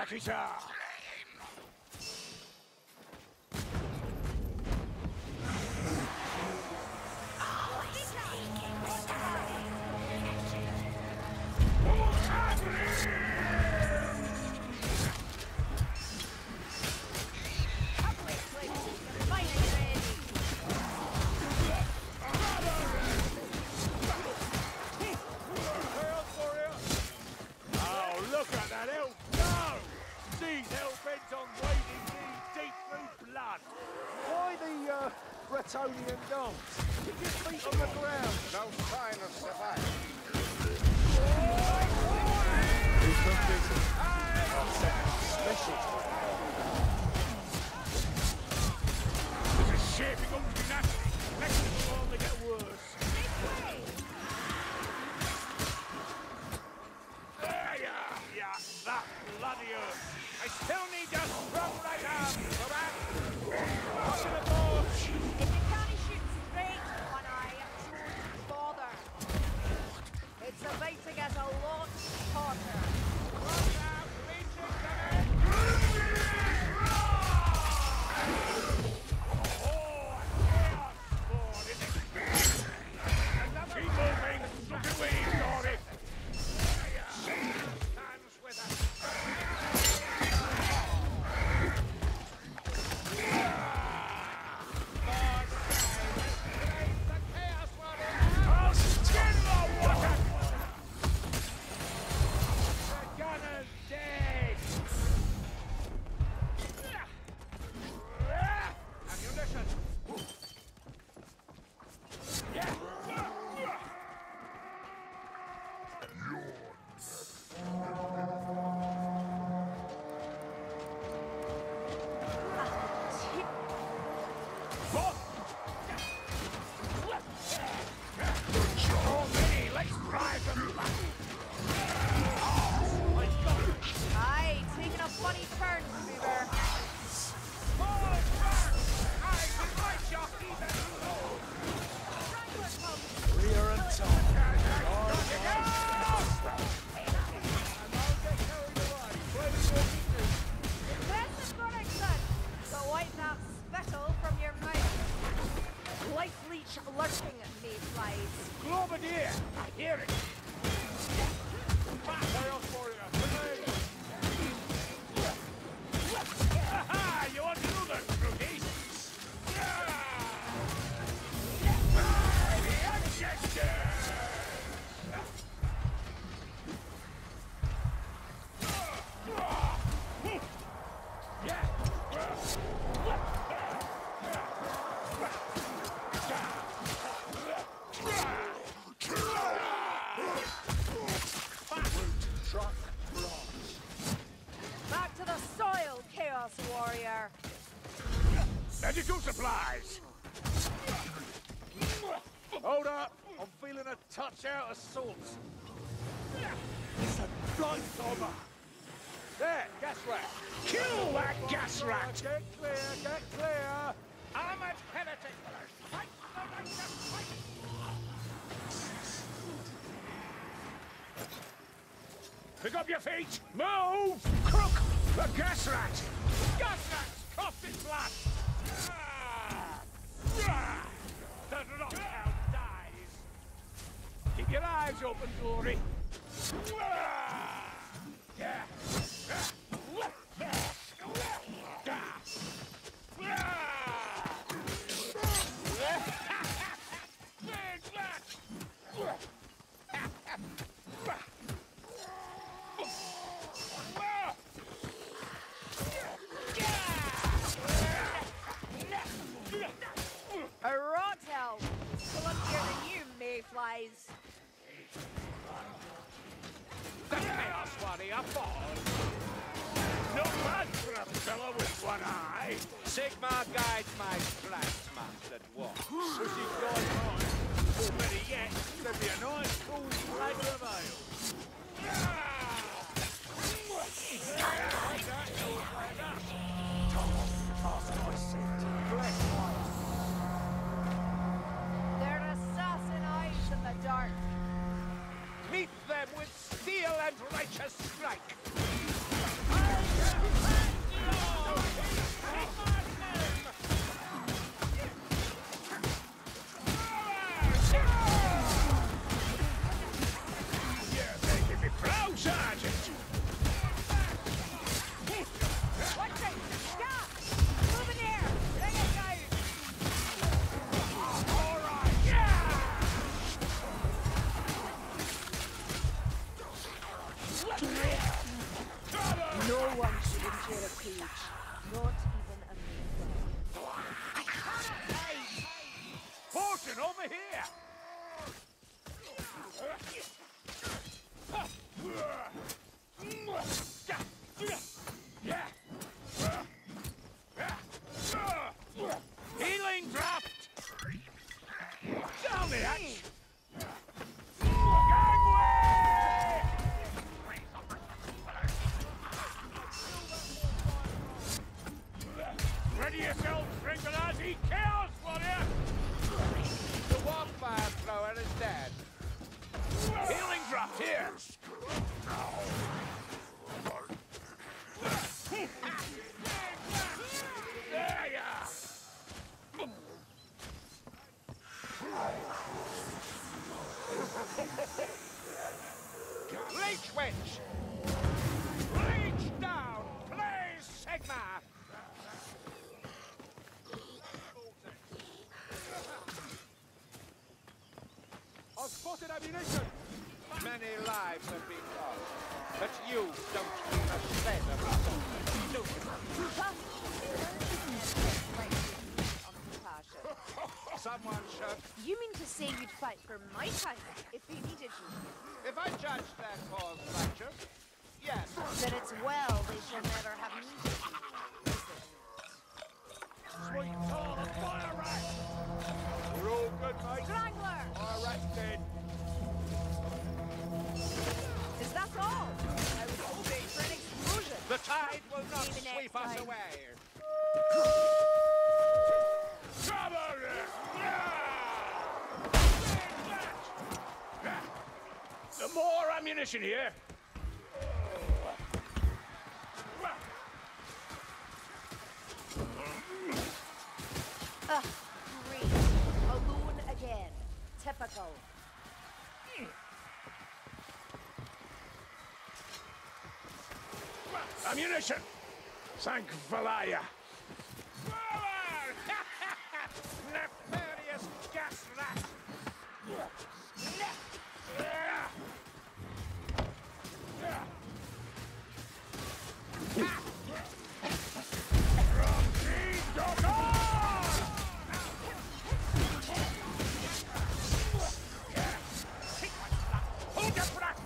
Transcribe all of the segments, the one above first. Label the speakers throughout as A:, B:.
A: Rakita!
B: Bretonian dance. Keep your feet on the ground.
C: No sign of survival.
B: Who's from Jason? Special.
A: This is shaping up to be nasty. Next thing will only get worse. Yeah, that bloody earth. I still need your strong right arm. Go back. Up to the board.
D: If you can't shoot straight, one eye, don't bother. It's about to get a lot hotter.
A: Watch out, reaching coming. Oh, chaos board, is it? Keep moving. Look away, Dory. Hands with us.
D: Lurking at me, flies.
A: Globadier! I hear it! Aha! You want to do that, Rudy?
D: Back to the soil, Chaos Warrior.
A: Medical supplies!
B: Hold up. I'm feeling a touch out of sorts. It's a blind bomber. There, gas rat.
A: Kill that gas rat!
B: Get clear, get clear.
A: Armored heretic! Fight the righteous fight! Pick up your feet! Move! Crook! The gas rat! Gas rat's coughed in blood! The knockdown dies! Keep your eyes open, Glory!
D: A rot hell. Luckier than you, mayflies.
A: The Chaos Warrior falls! No bad for a fellow with one eye!
C: Sigmar guides my plasma at walk.
A: Pushing going on. Or better yet, there'd be a nice cool flavour of ale.
D: They're assassin eyes in the dark.
A: Meet them with steel and righteous strike!
B: ammunition over here! Healing draft! Down the hatch! Gangway! Ready yourself, sprinklers! He kills, warrior!
C: The wildfire thrower is dead.
B: Healing draft here! There ya!
C: Reach, witch! Reach down! Please, Sigma!
B: I've spotted ammunition!
C: Many lives have been lost, but you don't feel a shred of it, do you? Someone should.
D: You mean to say you'd fight for my time if they needed you?
C: If I judge their cause righteous, yes.
D: Then it's well they shall never have needed you.
B: Sweet Tarn and fire rat! We're all good, mate.
D: Strangler!
B: Fire rat's dead.
D: Is that all? I was hoping for an explosion.
C: The tide will not
D: Maybe next
C: sweep us
D: time.
C: away.
B: Cover it! Some more ammunition here.
D: Ugh, great. Alone again. Typical.
B: Ammunition! Thank Valaya.
C: Nefarious gas rat!
B: Hold your breath!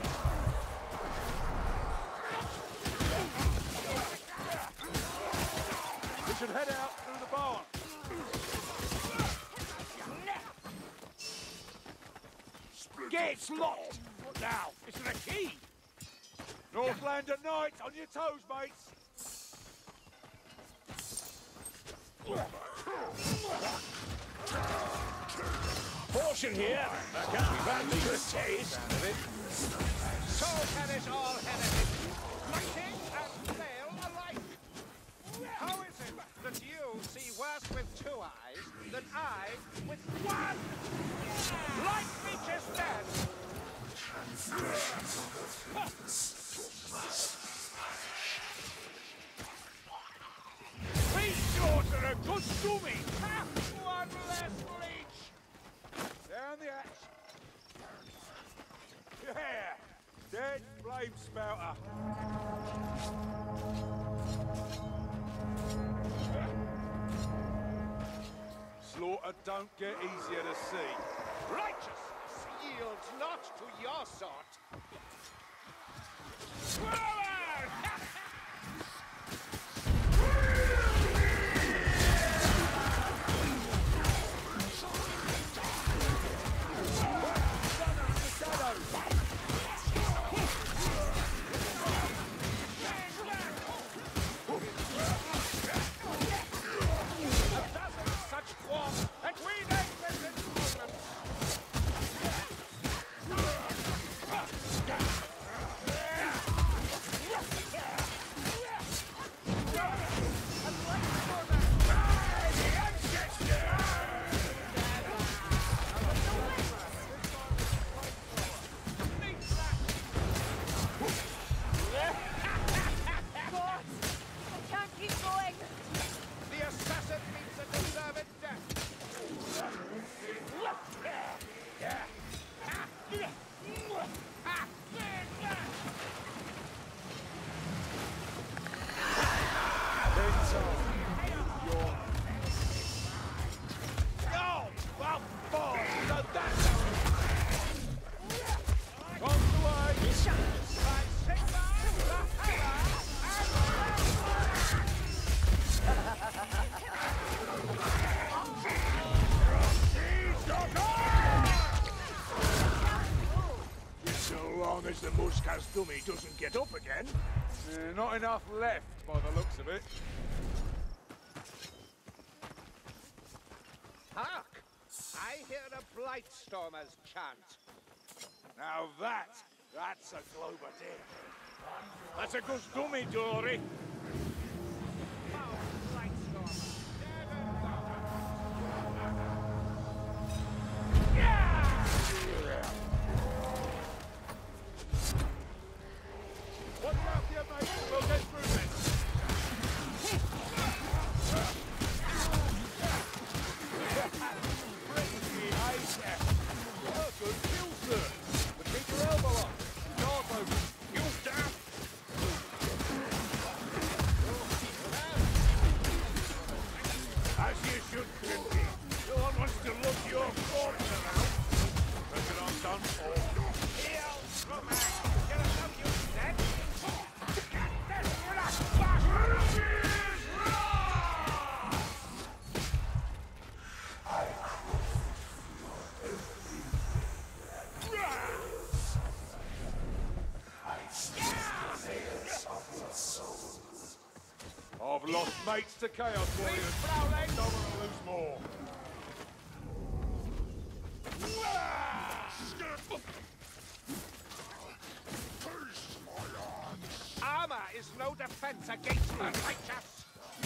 B: We should head out through the barn. Gate's locked! What now? Is there a key? Northlander Knight, on your toes, mates! Portion here. That can't be bad for your taste.
C: So perish all heretics, fighting and fail alike. How is it that you see worse with 2 eyes than I with 1? Light reaches dead.
B: These jaws are a good dummy.
C: One less leech.
B: Down the hatch. Yeah, dead flame spouter. Slaughter don't get easier to see.
C: Righteousness yields not to your sort.
B: Such warmth, and we make this improvement.
A: as the Muscas dummy doesn't get up again.
B: Not enough left, by the looks of it.
C: Hark! I hear a Blightstormer's chant.
B: Now that's a Glober deer.
A: That's a good dummy, Dory.
C: Foul Blightstormer. Dead and gone.
B: Watch out for your mate, we'll get through this. Pretty, eh? Oh, good kill, sir. But keep your elbow up. Guard open.
A: You down. As you should, Grimby. No one wants to look your corpse around. Reckon I'm done for.
C: Here, Romac. Get us up, you dead.
B: I've lost mates to Chaos Warriors.
C: Prowling.
B: Don't want to lose more.
C: Armor is no defense against the righteous.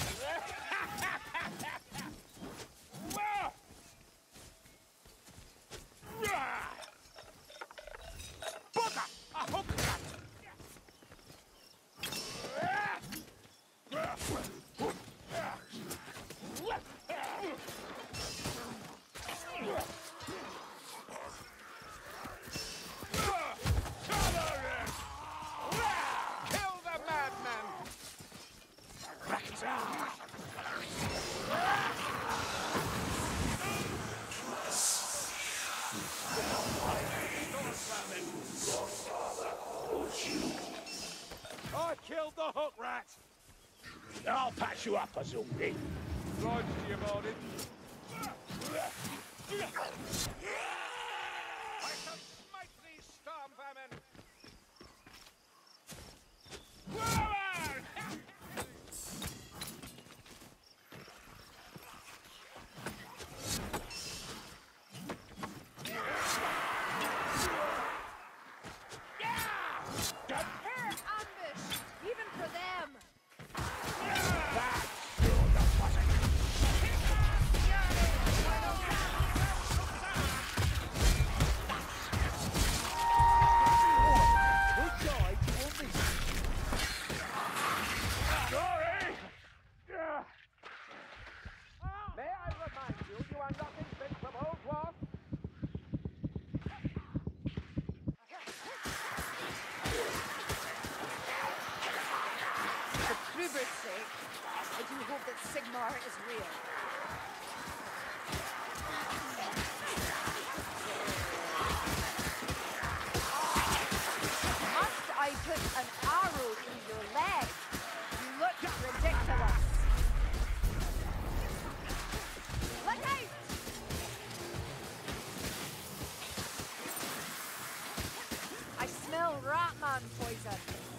C: Bugger! A hook rat! Kill the madman!
B: I killed the hook rat.
A: I'll patch you up, Azumbi.
B: Right to you, Martin.
C: I shall smite thee, storm vermin!
D: Her ambush, even for them.
C: May I remind you, you are not infant from Old Dwarf?
D: For Kruber's sake, I do hope that Sigmar is real. Must I put an arrow through your leg? You look ridiculous. Look out! I smell Ratman poison.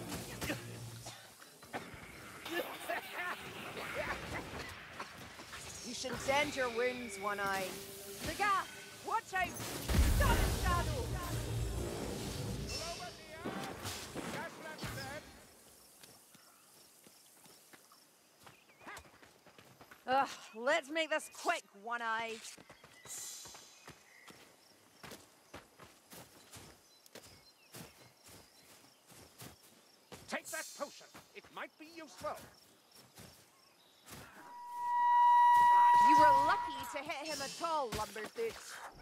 D: You should tend your wounds, One Eye. Sagat, watch out! Sun Shadow! Ugh, let's make this quick, One Eye.
C: Take that potion. It might be useful.
D: You were lucky to hit him at all, Lumberfoot.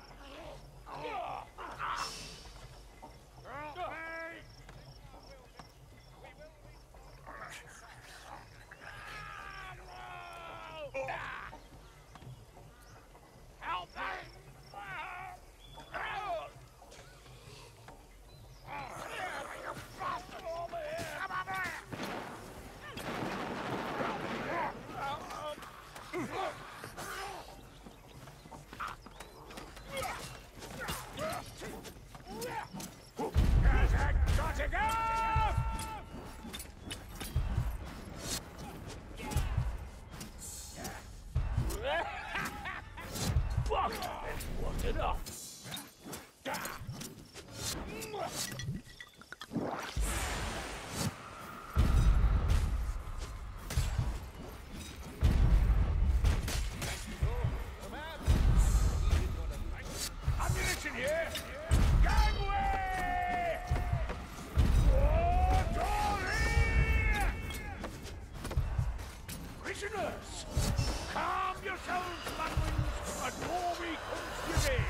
A: Help me! There's a
B: What enough? Ammunition here! Gangway! Prisoners! Calm yourselves, manwings, and more we comes to me!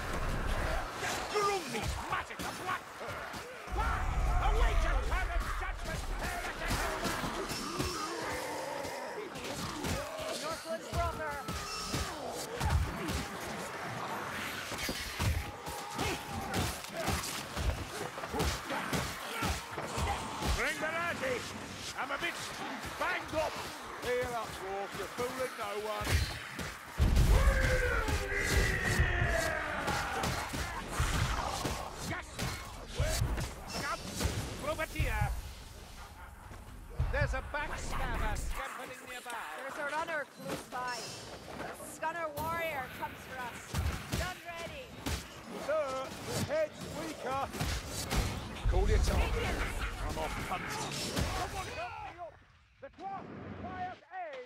B: Groom these magic of black fur! Why? Await your turn of judgment,
D: Northwood's brother.
B: Bring the laddie! I'm a bit banged up! Here up, Dwarf, you're fooling no one!
A: Yes! Come, Robertia!
C: There's a backstabber scampering nearby.
D: There's a runner close by. The Scunner warrior comes for us. Gun ready.
B: Sir, the head's weaker! Call your target. I'm off hunting.
A: Someone help me up! The dwarf requires aid!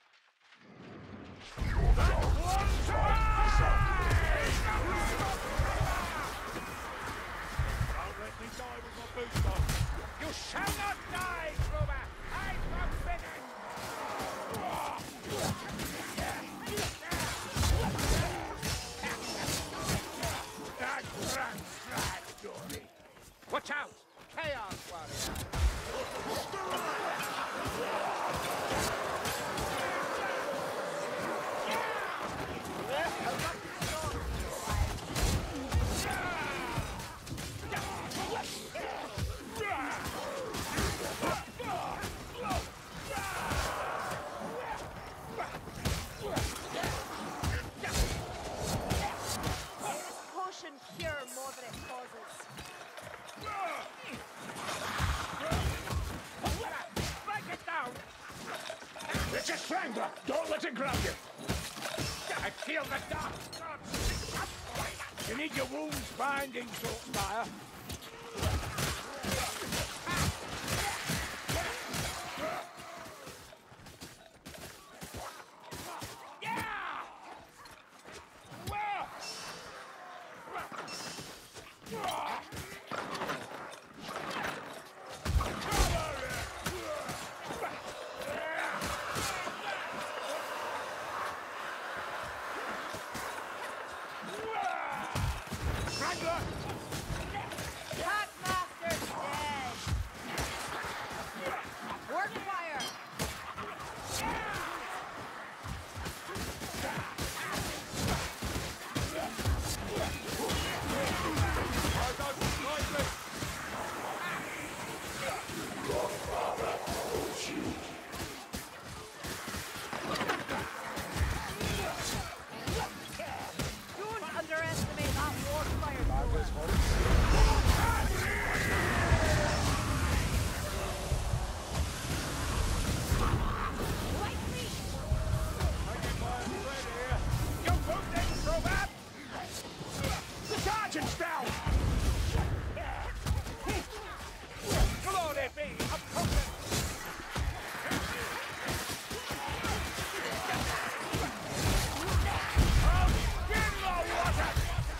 B: Don't let me die with my boots on.
A: You shall not die, Gruber! I forbid it!
B: That grand strike, Dory.
C: Watch out! Chaos warrior.
D: This potion cure more than it causes.
A: Break it down!
B: It's a strangler! Don't let it grab you!
A: I feel the dark gods!
B: You need your wounds binding, Saltspire.
D: Packmaster's dead. Work fire. Don't underestimate that war fire. Lightly.
B: You wounded, Robert! The sergeant's down!
A: Glory be upholding!
B: In the water!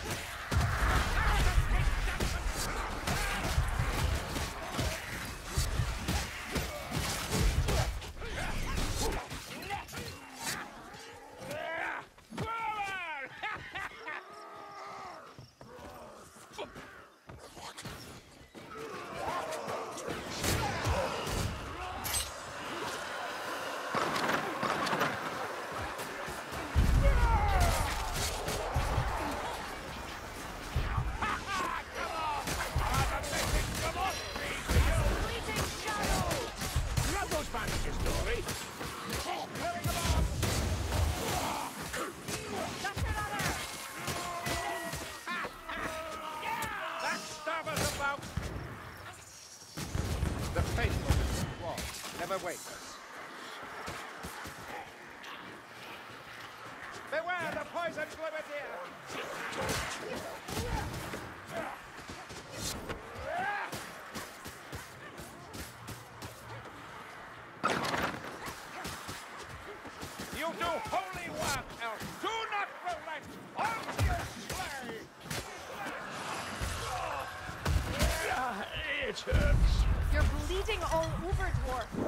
D: Fleeting shadow.
B: Grab those bandages, Dory!
D: Just another.
A: Backstabber's about!
C: The faithful dwarf never wavers. Beware the poison Grenadier! You do holy work, Elf! Do not relent! On to your slay!
A: It hurts.
D: You're bleeding all over, dwarf.